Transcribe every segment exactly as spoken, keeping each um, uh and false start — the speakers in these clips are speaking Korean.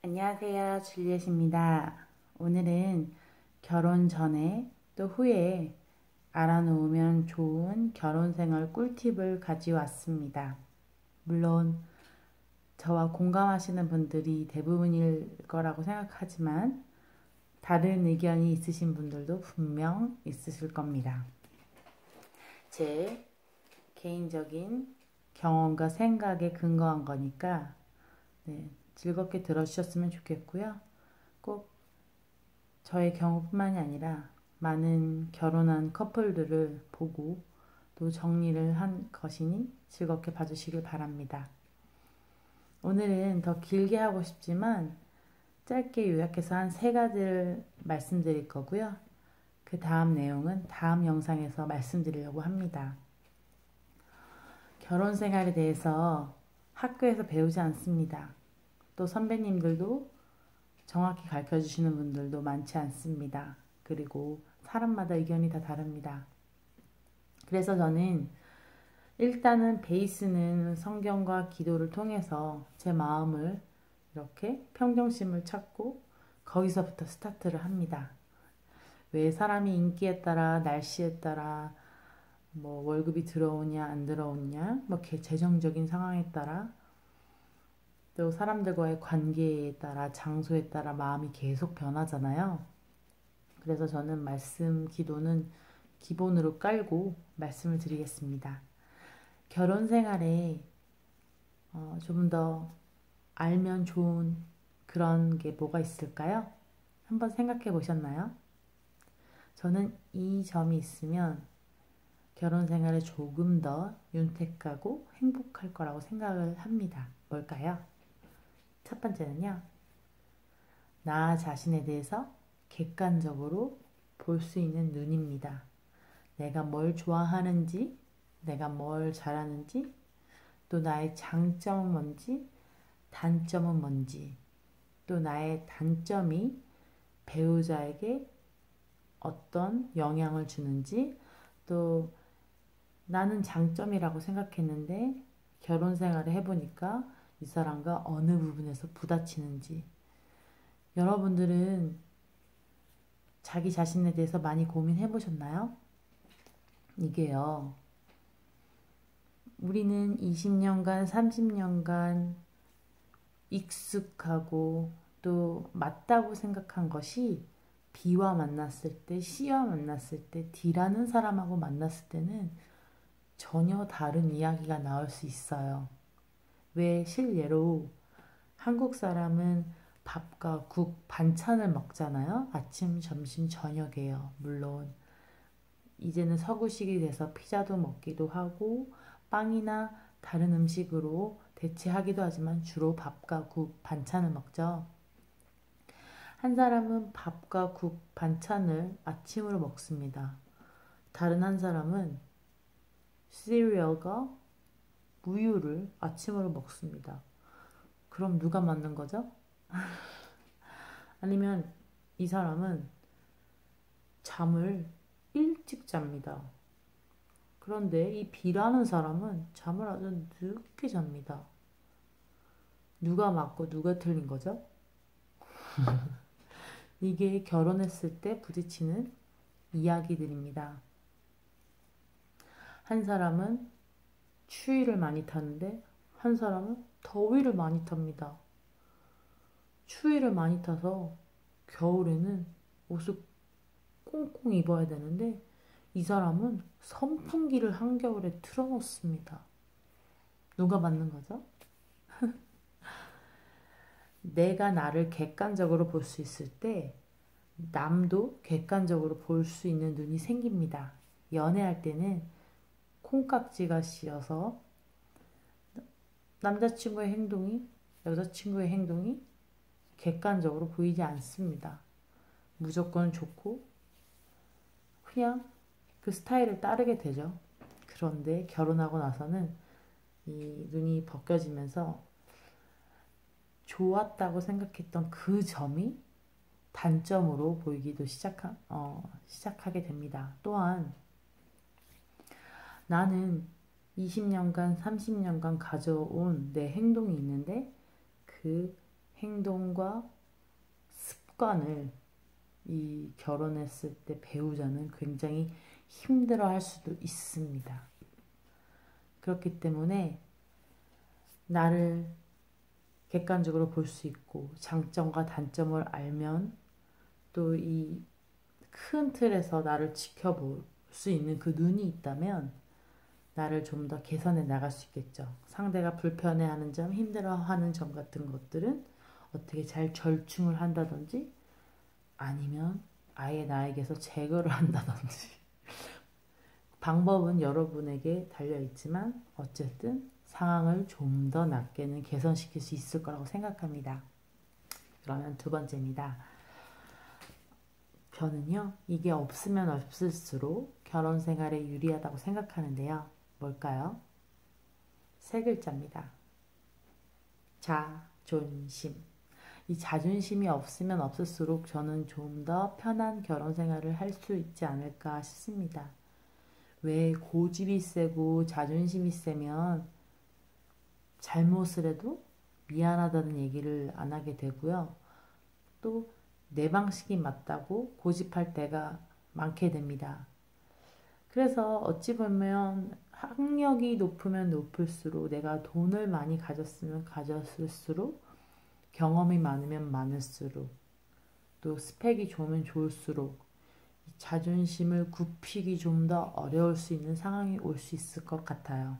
안녕하세요, 줄리엣입니다. 오늘은 결혼 전에 또 후에 알아놓으면 좋은 결혼생활 꿀팁을 가져왔습니다. 물론 저와 공감하시는 분들이 대부분일 거라고 생각하지만 다른 의견이 있으신 분들도 분명 있으실 겁니다. 제 개인적인 경험과 생각에 근거한 거니까 네, 즐겁게 들어주셨으면 좋겠고요. 꼭 저의 경우뿐만이 아니라 많은 결혼한 커플들을 보고 또 정리를 한 것이니 즐겁게 봐주시길 바랍니다. 오늘은 더 길게 하고 싶지만 짧게 요약해서 한 세 가지를 말씀드릴 거고요. 그 다음 내용은 다음 영상에서 말씀드리려고 합니다. 결혼 생활에 대해서 학교에서 배우지 않습니다. 또 선배님들도 정확히 가르쳐 주시는 분들도 많지 않습니다. 그리고 사람마다 의견이 다 다릅니다. 그래서 저는 일단은 베이스는 성경과 기도를 통해서 제 마음을 이렇게 평정심을 찾고 거기서부터 스타트를 합니다. 왜 사람이 인기에 따라 날씨에 따라 뭐 월급이 들어오냐 안 들어오냐 뭐 재정적인 상황에 따라 또 사람들과의 관계에 따라 장소에 따라 마음이 계속 변하잖아요. 그래서 저는 말씀 기도는 기본으로 깔고 말씀을 드리겠습니다. 결혼 생활에 어, 좀 더 알면 좋은 그런 게 뭐가 있을까요? 한번 생각해 보셨나요? 저는 이 점이 있으면 결혼 생활에 조금 더 윤택하고 행복할 거라고 생각을 합니다. 뭘까요? 첫 번째는요. 나 자신에 대해서 객관적으로 볼 수 있는 눈입니다. 내가 뭘 좋아하는지, 내가 뭘 잘하는지, 또 나의 장점은 뭔지, 단점은 뭔지, 또 나의 단점이 배우자에게 어떤 영향을 주는지, 또 나는 장점이라고 생각했는데 결혼 생활을 해보니까 이 사람과 어느 부분에서 부딪히는지. 여러분들은 자기 자신에 대해서 많이 고민해 보셨나요? 이게요. 우리는 이십 년간, 삼십 년간 익숙하고 또 맞다고 생각한 것이 B와 만났을 때, C와 만났을 때, D라는 사람하고 만났을 때는 전혀 다른 이야기가 나올 수 있어요. 왜 실례로 한국 사람은 밥과 국, 반찬을 먹잖아요. 아침, 점심, 저녁에요. 물론 이제는 서구식이 돼서 피자도 먹기도 하고 빵이나 다른 음식으로 대체하기도 하지만 주로 밥과 국, 반찬을 먹죠. 한 사람은 밥과 국, 반찬을 아침으로 먹습니다. 다른 한 사람은 시리얼과 우유를 아침으로 먹습니다. 그럼 누가 맞는 거죠? 아니면 이 사람은 잠을 일찍 잡니다. 그런데 이 B라는 사람은 잠을 아주 늦게 잡니다. 누가 맞고 누가 틀린 거죠? 이게 결혼했을 때 부딪히는 이야기들입니다. 한 사람은 추위를 많이 타는데 한 사람은 더위를 많이 탑니다. 추위를 많이 타서 겨울에는 옷을 꽁꽁 입어야 되는데 이 사람은 선풍기를 한겨울에 틀어놓습니다. 누가 맞는 거죠? 내가 나를 객관적으로 볼 수 있을 때 남도 객관적으로 볼 수 있는 눈이 생깁니다. 연애할 때는 콩깍지가 씌어서 남자친구의 행동이 여자친구의 행동이 객관적으로 보이지 않습니다. 무조건 좋고 그냥 그 스타일을 따르게 되죠. 그런데 결혼하고 나서는 이 눈이 벗겨지면서 좋았다고 생각했던 그 점이 단점으로 보이기도 시작하, 어, 시작하게 됩니다. 또한 나는 이십 년간, 삼십 년간 가져온 내 행동이 있는데 그 행동과 습관을 이 결혼했을 때 배우자는 굉장히 힘들어 할 수도 있습니다. 그렇기 때문에 나를 객관적으로 볼 수 있고 장점과 단점을 알면 또 이 큰 틀에서 나를 지켜볼 수 있는 그 눈이 있다면 나를 좀 더 개선해 나갈 수 있겠죠. 상대가 불편해하는 점, 힘들어하는 점 같은 것들은 어떻게 잘 절충을 한다든지 아니면 아예 나에게서 제거를 한다든지 방법은 여러분에게 달려있지만 어쨌든 상황을 좀 더 낫게는 개선시킬 수 있을 거라고 생각합니다. 그러면 두 번째입니다. 저는요, 이게 없으면 없을수록 결혼 생활에 유리하다고 생각하는데요. 뭘까요? 세 글자입니다. 자존심. 이 자존심이 없으면 없을수록 저는 좀 더 편한 결혼 생활을 할 수 있지 않을까 싶습니다. 왜 고집이 세고 자존심이 세면 잘못을 해도 미안하다는 얘기를 안 하게 되고요. 또 내 방식이 맞다고 고집할 때가 많게 됩니다. 그래서 어찌 보면 학력이 높으면 높을수록 내가 돈을 많이 가졌으면 가졌을수록 경험이 많으면 많을수록 또 스펙이 좋으면 좋을수록 자존심을 굽히기 좀 더 어려울 수 있는 상황이 올 수 있을 것 같아요.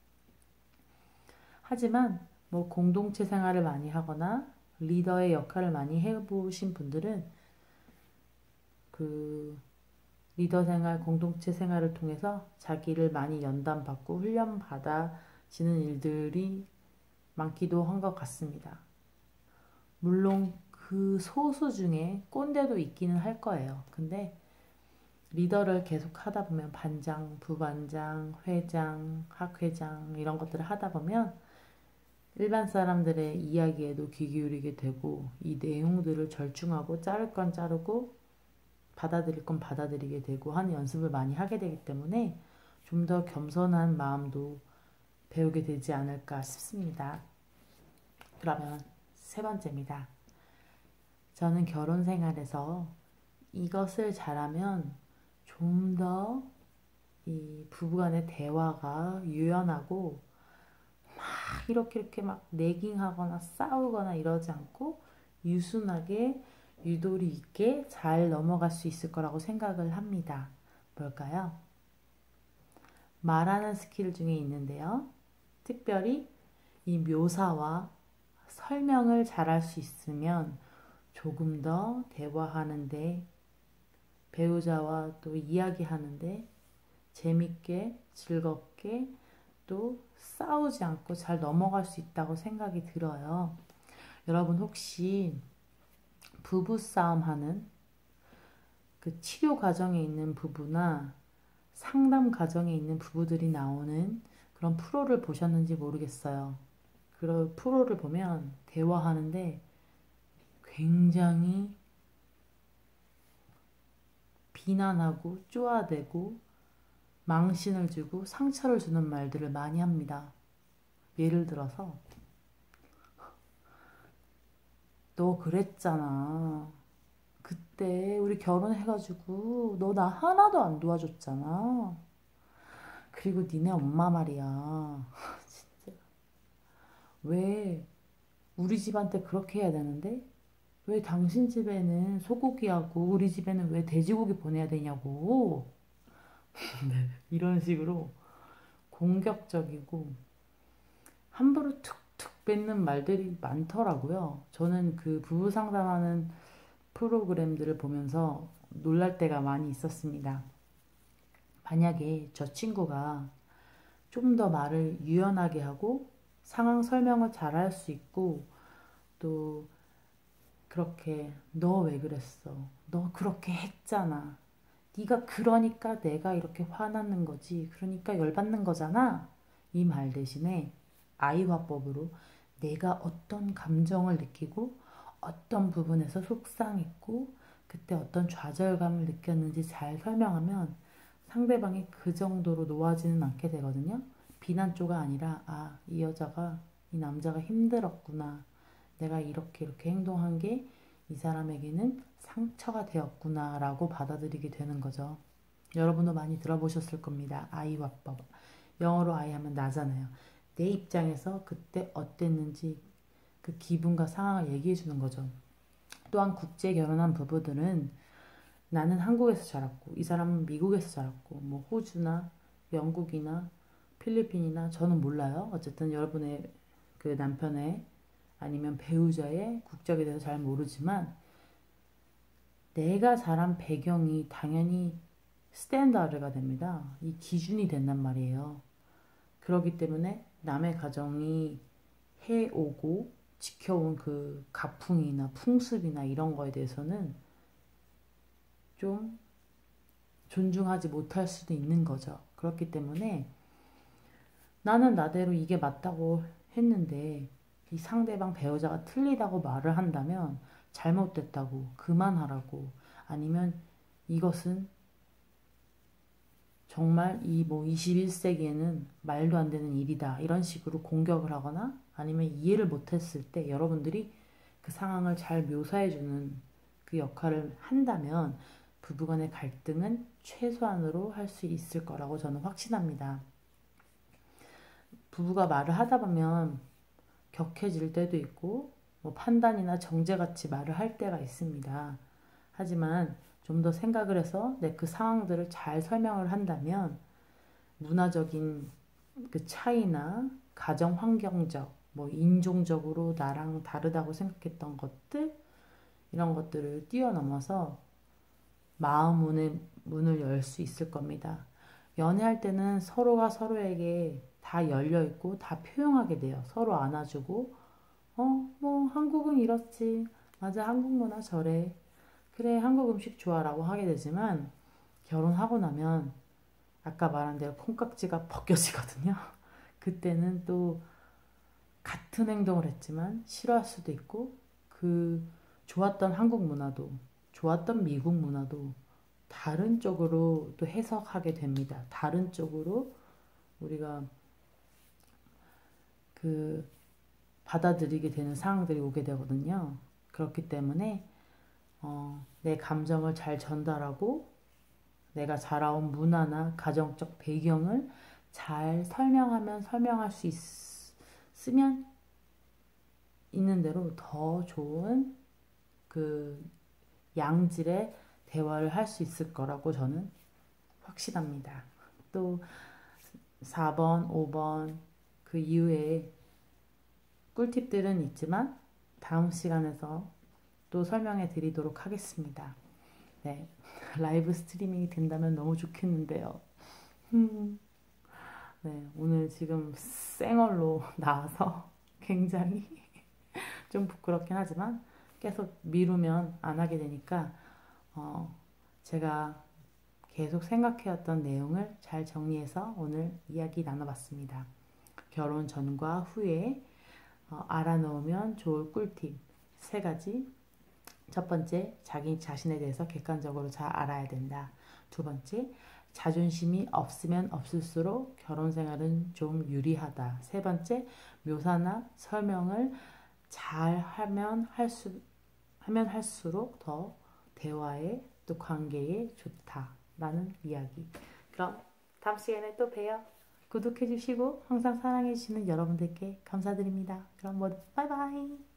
하지만 뭐 공동체 생활을 많이 하거나 리더의 역할을 많이 해보신 분들은 그 리더 생활, 공동체 생활을 통해서 자기를 많이 연단받고 훈련받아지는 일들이 많기도 한 것 같습니다. 물론 그 소수 중에 꼰대도 있기는 할 거예요. 근데 리더를 계속 하다 보면 반장, 부반장, 회장, 학회장 이런 것들을 하다 보면 일반 사람들의 이야기에도 귀 기울이게 되고 이 내용들을 절충하고 자를 건 자르고 받아들일 건 받아들이게 되고 하는 연습을 많이 하게 되기 때문에 좀 더 겸손한 마음도 배우게 되지 않을까 싶습니다. 그러면 세 번째입니다. 저는 결혼 생활에서 이것을 잘하면 좀 더 이 부부간의 대화가 유연하고 막 이렇게 이렇게 막 내깅하거나 싸우거나 이러지 않고 유순하게 유도리 있게 잘 넘어갈 수 있을 거라고 생각을 합니다. 뭘까요? 말하는 스킬 중에 있는데요. 특별히 이 묘사와 설명을 잘할 수 있으면 조금 더 대화하는데 배우자와 또 이야기하는데 재밌게 즐겁게 또 싸우지 않고 잘 넘어갈 수 있다고 생각이 들어요. 여러분 혹시 부부싸움 하는 그 치료 과정에 있는 부부나 상담 과정에 있는 부부들이 나오는 그런 프로를 보셨는지 모르겠어요. 그런 프로를 보면 대화하는데 굉장히 비난하고 쪼아대고 망신을 주고 상처를 주는 말들을 많이 합니다. 예를 들어서 너 그랬잖아. 그때 우리 결혼해가지고 너 나 하나도 안 도와줬잖아. 그리고 니네 엄마 말이야. 진짜. 왜 우리 집한테 그렇게 해야 되는데? 왜 당신 집에는 소고기하고 우리 집에는 왜 돼지고기 보내야 되냐고. 네. 이런 식으로 공격적이고 함부로 툭툭 뱉는 말들이 많더라고요. 저는 그 부부 상담하는 프로그램들을 보면서 놀랄 때가 많이 있었습니다. 만약에 저 친구가 좀 더 말을 유연하게 하고 상황 설명을 잘 할 수 있고 또 그렇게 너 왜 그랬어? 너 그렇게 했잖아. 네가 그러니까 내가 이렇게 화나는 거지. 그러니까 열받는 거잖아. 이 말 대신에 아이화법으로 내가 어떤 감정을 느끼고 어떤 부분에서 속상했고 그때 어떤 좌절감을 느꼈는지 잘 설명하면 상대방이 그 정도로 놓아지는 않게 되거든요. 비난조가 아니라 아, 이 여자가 이 남자가 힘들었구나. 내가 이렇게 이렇게 행동한 게 이 사람에게는 상처가 되었구나 라고 받아들이게 되는 거죠. 여러분도 많이 들어보셨을 겁니다. 아이화법. 영어로 아이 하면 나잖아요. 내 입장에서 그때 어땠는지 그 기분과 상황을 얘기해 주는 거죠. 또한 국제 결혼한 부부들은 나는 한국에서 자랐고 이 사람은 미국에서 자랐고 뭐 호주나 영국이나 필리핀이나 저는 몰라요. 어쨌든 여러분의 그 남편의 아니면 배우자의 국적에 대해서 잘 모르지만 내가 자란 배경이 당연히 스탠다드가 됩니다. 이 기준이 된단 말이에요. 그렇기 때문에 남의 가정이 해오고 지켜온 그 가풍이나 풍습이나 이런 거에 대해서는 좀 존중하지 못할 수도 있는 거죠. 그렇기 때문에 나는 나대로 이게 맞다고 했는데 이 상대방 배우자가 틀리다고 말을 한다면 잘못됐다고 그만하라고 아니면 이것은 정말 이 뭐 이십일 세기에는 말도 안 되는 일이다 이런 식으로 공격을 하거나 아니면 이해를 못했을 때 여러분들이 그 상황을 잘 묘사해주는 그 역할을 한다면 부부간의 갈등은 최소한으로 할 수 있을 거라고 저는 확신합니다. 부부가 말을 하다 보면 격해질 때도 있고 뭐 판단이나 정죄같이 말을 할 때가 있습니다. 하지만 좀 더 생각을 해서 내 그 상황들을 잘 설명을 한다면 문화적인 그 차이나 가정 환경적, 뭐 인종적으로 나랑 다르다고 생각했던 것들 이런 것들을 뛰어넘어서 마음 문의, 문을 열 수 있을 겁니다. 연애할 때는 서로가 서로에게 다 열려있고 다 표현하게 돼요. 서로 안아주고 어, 뭐 한국은 이렇지. 맞아, 한국 문화 저래. 그래, 한국 음식 좋아라고 하게 되지만 결혼하고 나면 아까 말한 대로 콩깍지가 벗겨지거든요. 그때는 또 같은 행동을 했지만 싫어할 수도 있고 그 좋았던 한국 문화도 좋았던 미국 문화도 다른 쪽으로 또 해석하게 됩니다. 다른 쪽으로 우리가 그 받아들이게 되는 상황들이 오게 되거든요. 그렇기 때문에 어, 내 감정을 잘 전달하고 내가 자라온 문화나 가정적 배경을 잘 설명하면 설명할 수 있으면 있는 대로 더 좋은 그 양질의 대화를 할 수 있을 거라고 저는 확신합니다. 또 사 번, 오 번 그 이후에 꿀팁들은 있지만 다음 시간에서 또 설명해 드리도록 하겠습니다. 네, 라이브 스트리밍이 된다면 너무 좋겠는데요. 네, 오늘 지금 생얼로 나와서 굉장히 좀 부끄럽긴 하지만 계속 미루면 안 하게 되니까 어, 제가 계속 생각해왔던 내용을 잘 정리해서 오늘 이야기 나눠봤습니다. 결혼 전과 후에 어, 알아놓으면 좋을 꿀팁 세 가지. 첫 번째, 자기 자신에 대해서 객관적으로 잘 알아야 된다. 두 번째, 자존심이 없으면 없을수록 결혼 생활은 좀 유리하다. 세 번째, 묘사나 설명을 잘 하면 할수 하면 할수록 더 대화에 또 관계에 좋다라는 이야기. 그럼 다음 시간에 또 봬요. 구독해주시고 항상 사랑해주시는 여러분들께 감사드립니다. 그럼 모두 바이바이.